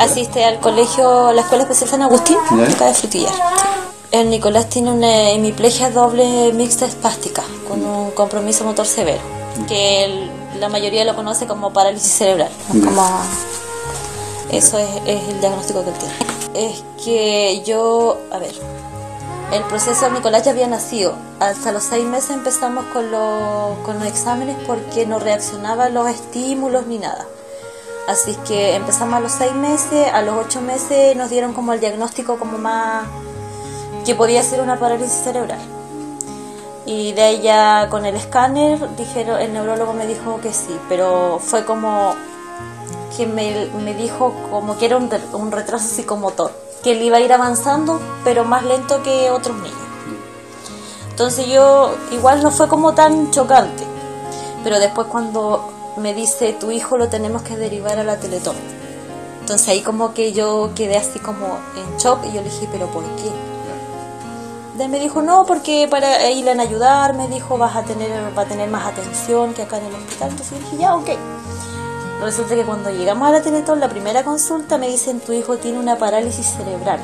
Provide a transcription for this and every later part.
asiste al colegio, la Escuela Especial San Agustín, acá de Frutillar. El Nicolás tiene una hemiplegia doble mixta espástica, con un compromiso motor severo, que la mayoría lo conoce como parálisis cerebral. Como eso es el diagnóstico que él tiene. Es que el proceso de Nicolás ya había nacido. Hasta los 6 meses empezamos con los exámenes porque no reaccionaba a los estímulos ni nada. Así que empezamos a los 6 meses, a los 8 meses nos dieron como el diagnóstico como más que podía ser una parálisis cerebral. Y de ahí ya con el escáner dijeron, el neurólogo me dijo que sí, pero fue como que me dijo como que era un retraso psicomotor, que él iba a ir avanzando pero más lento que otros niños. Entonces yo igual no fue como tan chocante, pero después cuando me dice tu hijo lo tenemos que derivar a la Teletón, entonces ahí como que yo quedé así como en shock y yo le dije pero ¿por qué? Me dijo no, porque para ahí le van a ayudar, me dijo va a tener más atención que acá en el hospital. Entonces yo dije ya, ok. Resulta que cuando llegamos a la Teletón, la primera consulta me dicen tu hijo tiene una parálisis cerebral.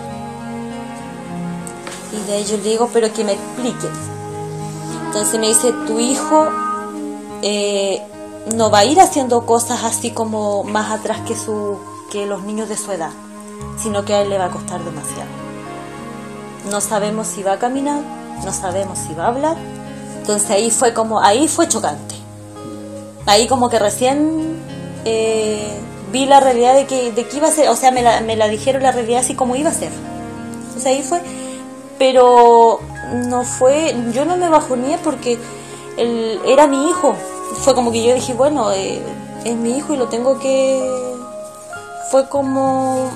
Y de ahí yo le digo pero que me expliquen. Entonces me dice tu hijo no va a ir haciendo cosas así como más atrás que los niños de su edad, sino que a él le va a costar demasiado. No sabemos si va a caminar, no sabemos si va a hablar. Entonces ahí fue chocante. Ahí como que recién vi la realidad de que iba a ser, o sea, me la dijeron la realidad así como iba a ser. Entonces ahí fue, pero no fue, yo no me bajoneé porque él era mi hijo. Fue como que yo dije, bueno, es mi hijo y lo tengo que... Fue como...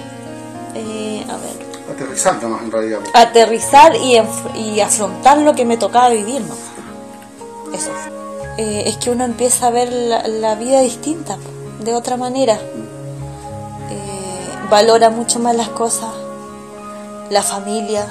aterrizar nomás en realidad. Aterrizar y afrontar lo que me tocaba vivir, ¿no? Eso. Es que uno empieza a ver la vida distinta, de otra manera. Valora mucho más las cosas, la familia.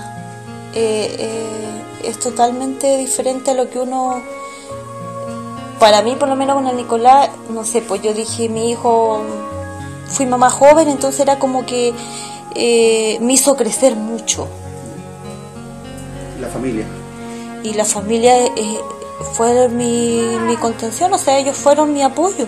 Es totalmente diferente a lo que uno... Para mí, por lo menos con el Nicolás, no sé, pues yo dije, mi hijo... Fui mamá joven, entonces era como que... me hizo crecer mucho. La familia. Y la familia fue mi contención, o sea, ellos fueron mi apoyo.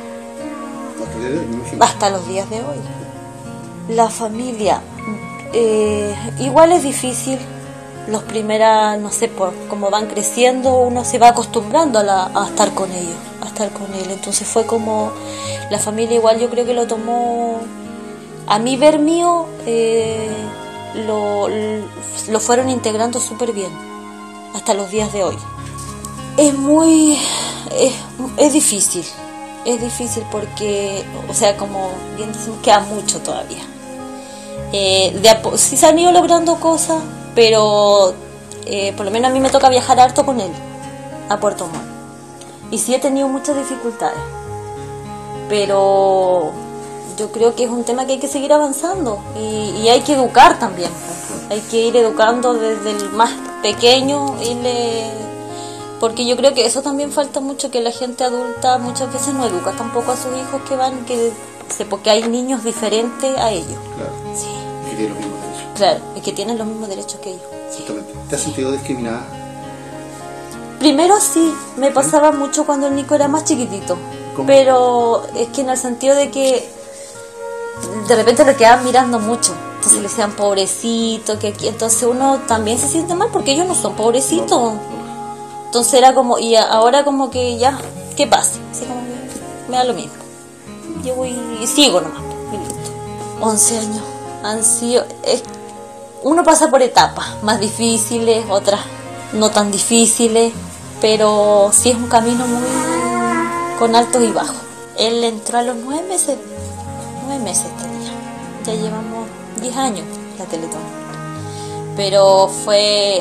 Hasta los días de hoy. La familia, igual es difícil. Los primeras, no sé, por cómo van creciendo, uno se va acostumbrando a estar con ellos, a estar con él. Entonces fue como, la familia igual yo creo que lo tomó... A mí ver mío lo fueron integrando súper bien hasta los días de hoy. Es difícil porque, o sea, como bien decimos, queda mucho todavía. Sí se han ido logrando cosas, pero por lo menos a mí me toca viajar harto con él a Puerto Montt. Y sí he tenido muchas dificultades, pero... Yo creo que es un tema que hay que seguir avanzando y hay que educar también. Hay que ir educando desde el más pequeño, porque yo creo que eso también falta mucho, que la gente adulta muchas veces no educa tampoco a sus hijos porque hay niños diferentes a ellos. Claro. Sí. Y que tienen los mismos derechos. Claro, y que tienen los mismos derechos que ellos. Exactamente. ¿Te has sentido discriminada? Primero sí, me pasaba mucho cuando el Nico era más chiquitito. ¿Cómo? Pero es que en el sentido de que de repente lo quedaban mirando mucho, entonces le decían pobrecito, que aquí, entonces uno también se siente mal porque ellos no son pobrecitos. Entonces era como, y ahora como que ya, ¿qué pasa? Así como me da lo mismo, yo voy y sigo nomás, y listo. 11 años han sido, uno pasa por etapas más difíciles, otras no tan difíciles, pero sí es un camino muy con altos y bajos. Él entró a los 9 meses tenía, ya llevamos 10 años la Teletón, pero fue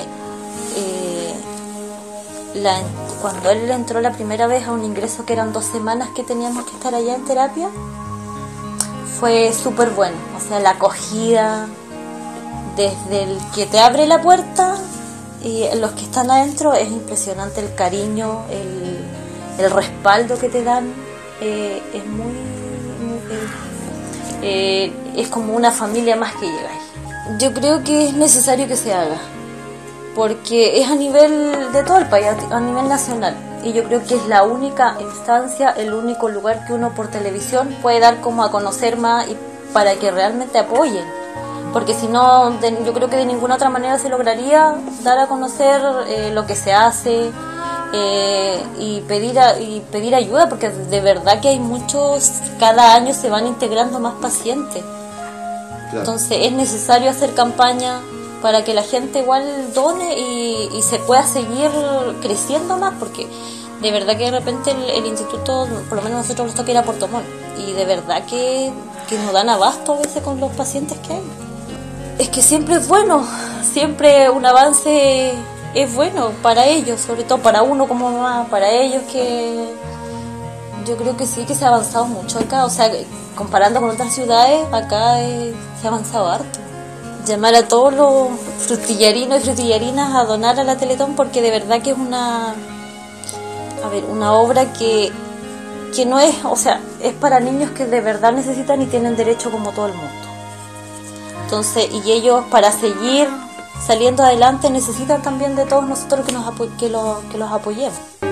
cuando él entró la primera vez a un ingreso que eran 2 semanas que teníamos que estar allá en terapia, fue súper bueno, o sea, la acogida desde el que te abre la puerta y los que están adentro es impresionante, el cariño, el respaldo que te dan, es muy es como una familia más que llega ahí. Yo creo que es necesario que se haga, porque es a nivel de todo el país, a nivel nacional. Y yo creo que es la única instancia, el único lugar que uno por televisión puede dar como a conocer más y para que realmente apoyen. Porque si no, yo creo que de ninguna otra manera se lograría dar a conocer lo que se hace y pedir ayuda, porque de verdad que hay muchos, cada año se van integrando más pacientes. Claro. Entonces es necesario hacer campaña para que la gente igual done y se pueda seguir creciendo más, porque de verdad que de repente el instituto, por lo menos nosotros nos toca ir a Puerto Montt, y de verdad que nos dan abasto a veces con los pacientes que hay. Es que siempre es bueno, siempre un avance es bueno para ellos, sobre todo para uno como mamá, para ellos, que yo creo que sí, que se ha avanzado mucho acá, o sea, comparando con otras ciudades, acá se ha avanzado harto. Llamar a todos los frutillarinos y frutillarinas a donar a la Teletón, porque de verdad que es una obra que no es, o sea, es para niños que de verdad necesitan y tienen derecho como todo el mundo. Entonces, y ellos para seguir saliendo adelante necesitan también de todos nosotros que los apoyemos.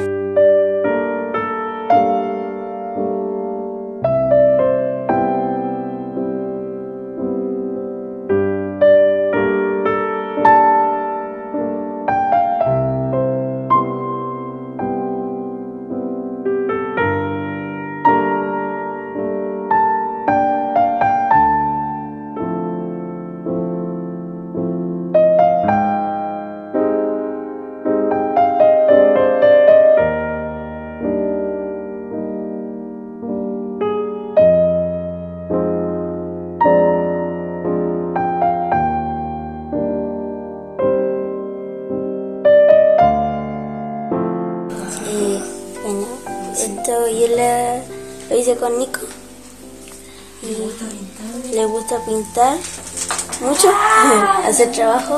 Esto yo lo hice con Nico y le gusta pintar mucho, hacer trabajo.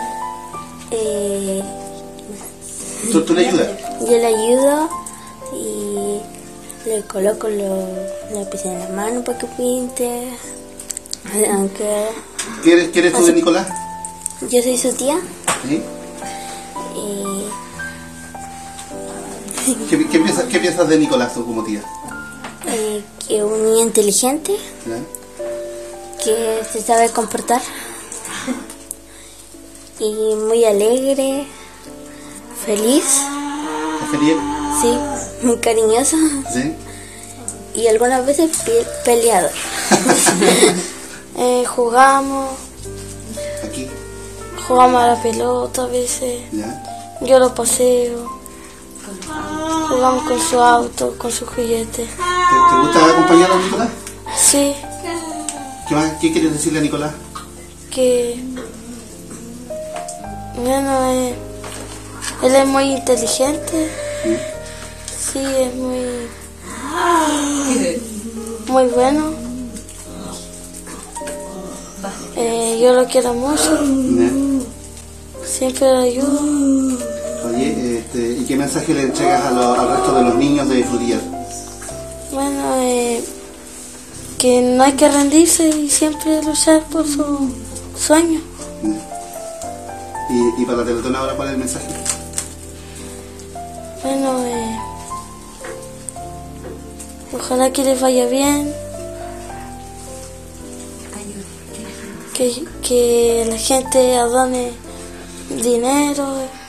¿Tú le ayudas? Yo le ayudo y le coloco los lápices en la mano para que pinte. Aunque ¿Qué eres tú de Nicolás? Yo soy su tía. ¿Sí? ¿Qué piensas de Nicolás tú como tía? Que es muy inteligente, ¿Ya? que se sabe comportar y muy alegre, feliz. ¿Es feliz? Sí, muy cariñoso. ¿Sí? Y algunas veces peleador. Jugamos. ¿Aquí? Jugamos a la pelota a veces. ¿Ya? Yo lo paseo. Jugamos con su auto, con su juguete. ¿Te gusta acompañar a Nicolás? Sí. ¿Qué más? ¿Qué quieres decirle a Nicolás? Que bueno, él es muy inteligente. Sí, es muy bueno. Yo lo quiero mucho. Siempre lo ayudo. Oye, ¿y qué mensaje le entregas al resto de los niños de Frutillar? Bueno, que no hay que rendirse y siempre luchar por su sueño. ¿Y para la Teletón ahora cuál es el mensaje? Bueno, ojalá que les vaya bien, que la gente adone dinero.